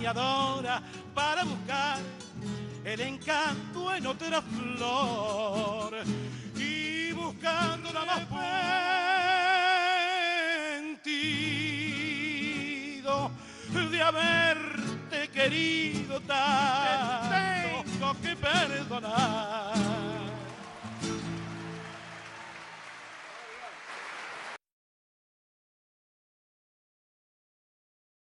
soñadora para buscar el encanto en otra flor y buscando la más arrepentido de haberte querido tanto, tengo que perdonar.